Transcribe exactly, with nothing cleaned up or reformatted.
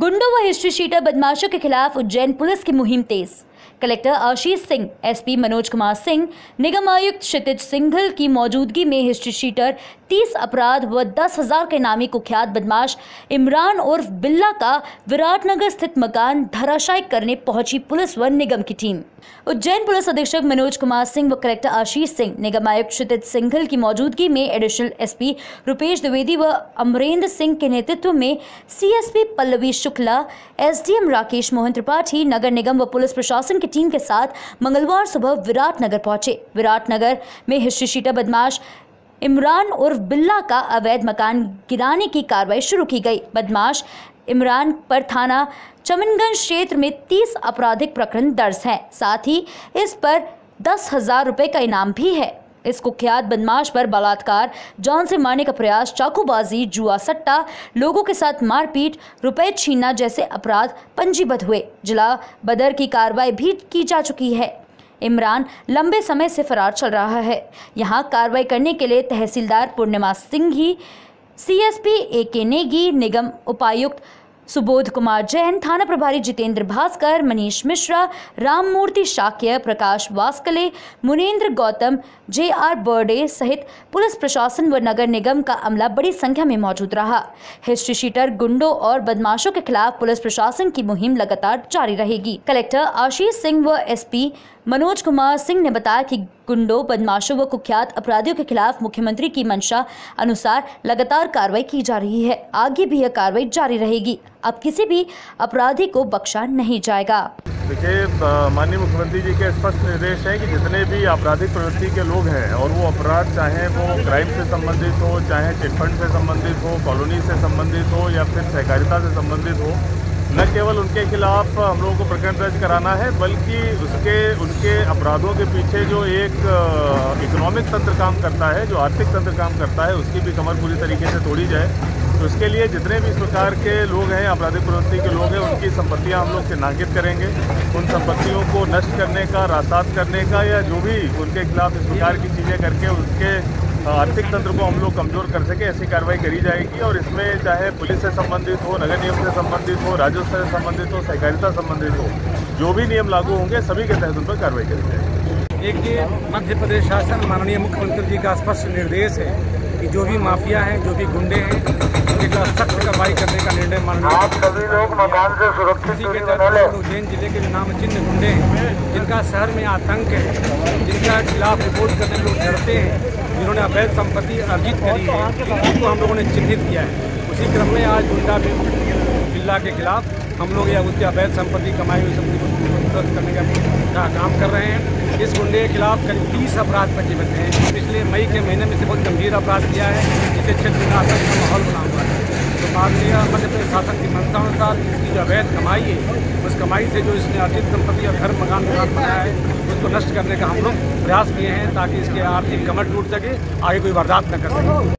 गुंडों व history sheeter बदमाशों के खिलाफ उज्जैन पुलिस की मुहिम तेज। कलेक्टर आशीष सिंह, एसपी मनोज कुमार सिंह, निगम आयुक्त क्षितिज सिंघल की मौजूदगी में हिस्ट्री शीटर तीस अपराध व दस हजार के नामी कुख्यात बदमाश इमरान उर्फ बिल्ला का विराटनगर स्थित मकान धराशायी करने पहुंची पुलिस व निगम की टीम। उज्जैन पुलिस अधीक्षक मनोज कुमार सिंह व कलेक्टर आशीष सिंह, निगम आयुक्त क्षितिज सिंघल की मौजूदगी में एडिशनल एसपी रुपेश द्विवेदी व अमरेंद्र सिंह के नेतृत्व में सीएसपी पल्लवी शुक्ला, एसडीएम राकेश मोहन त्रिपाठी, नगर निगम व पुलिस प्रशासन की टीम के साथ मंगलवार सुबह विराटनगर पहुंचे। विराटनगर में हिस्ट्री शीटर बदमाश इमरान उर्फ बिल्ला का अवैध मकान गिराने की कार्रवाई शुरू की गई। बदमाश इमरान पर थाना चमनगंज क्षेत्र में तीस आपराधिक प्रकरण दर्ज हैं। साथ ही इस पर दस हजार रुपए का इनाम भी है। इस कुख्यात बदमाश पर बलात्कार, जान से मारने का प्रयास, चाकूबाजी, जुआ सट्टा, लोगों के साथ मारपीट, रुपए छीनना जैसे अपराध पंजीबद्ध हुए। जिला बदर की कार्रवाई भी की जा चुकी है। इमरान लंबे समय से फरार चल रहा है। यहां कार्रवाई करने के लिए तहसीलदार पूर्णिमा सिंघी, सीएसपी ए के नेगी, निगम उपायुक्त सुबोध कुमार जैन, थाना प्रभारी जितेंद्र भास्कर, मनीष मिश्रा, राममूर्ति शाक्य, प्रकाश वास्कले, मुनेन्द्र गौतम, जे आर बर्डे सहित पुलिस प्रशासन व नगर निगम का अमला बड़ी संख्या में मौजूद रहा। हिस्ट्री शीटर, गुंडों और बदमाशों के खिलाफ पुलिस प्रशासन की मुहिम लगातार जारी रहेगी। कलेक्टर आशीष सिंह व एसपी मनोज कुमार सिंह ने बताया कि गुंडों, बदमाशों व कुख्यात अपराधियों के खिलाफ मुख्यमंत्री की मंशा अनुसार लगातार कार्रवाई की जा रही है। आगे भी यह कार्रवाई जारी रहेगी। अब किसी भी अपराधी को बख्शा नहीं जाएगा। देखिए, माननीय मुख्यमंत्री जी के स्पष्ट निर्देश है कि जितने भी आपराधिक प्रवृत्ति के लोग हैं और वो अपराध चाहे वो क्राइम से संबंधित हो, चाहे चिटफंड से संबंधित हो, कॉलोनी से संबंधित हो या फिर सहकारिता से संबंधित हो, न केवल उनके खिलाफ हम लोगों को प्रकरण दर्ज कराना है, बल्कि उसके उनके अपराधों के पीछे जो एक इकोनॉमिक तंत्र काम करता है, जो आर्थिक तंत्र काम करता है, उसकी भी कमर पूरी तरीके से तोड़ी जाए। तो इसके लिए जितने भी इस प्रकार के लोग हैं, आपराधिक प्रवृत्ति के लोग हैं, उनकी संपत्तियां हम लोग चिन्हांकित करेंगे। उन संपत्तियों को नष्ट करने का, रास्तात करने का या जो भी उनके खिलाफ इस प्रकार की चीज़ें करके उसके आर्थिक तंत्र को हम लोग कमज़ोर कर सके, ऐसी कार्रवाई करी जाएगी। और इसमें चाहे पुलिस से संबंधित हो, नगर निगम से संबंधित हो, राजस्व से संबंधित हो, सहकारिता संबंधित हो, जो भी नियम लागू होंगे सभी के तहत उन पर कार्रवाई करी जाएगी। एक ये मध्य प्रदेश शासन माननीय मुख्यमंत्री जी का स्पष्ट निर्देश है कि जो भी माफिया हैं, जो भी गुंडे हैं, उनके खिलाफ सख्त कार्रवाई करने का निर्णय माननीय आप सभी लोग मकान से सुरक्षित इसी के तहत उज्जैन जिले के नाम चिन्ह गुंडे हैं, जिनका शहर में आतंक है, जिनका खिलाफ रिपोर्ट करने में लोग डरते हैं, जिन्होंने अवैध संपत्ति अर्जित करी है, उनको हम लोगों ने चिन्हित किया है। उसी क्रम में आज गुंडा बिल्ला के खिलाफ हम लोग या उसकी अवैध संपत्ति, कमाई हुई संपत्ति को ध्वस्त करने का काम कर रहे हैं। इस गुंडे के खिलाफ करीब तीस अपराध पंजीबद्ध हैं। पिछले मई के महीने में से बहुत गंभीर अपराध किया है, जिससे क्षेत्र में आतंक का माहौल बना हुआ है। तो माननीय मध्य प्रदेश शासन की मंशा अनुसार इसकी जो अवैध कमाई है, उस कमाई से जो इसने अर्जित संपत्ति और घर मकान मकान बनाया है, उसको नष्ट करने का हम लोग प्रयास किए हैं, ताकि इसके आर्थिक कमर टूट सके, आगे कोई वारदात न कर सके।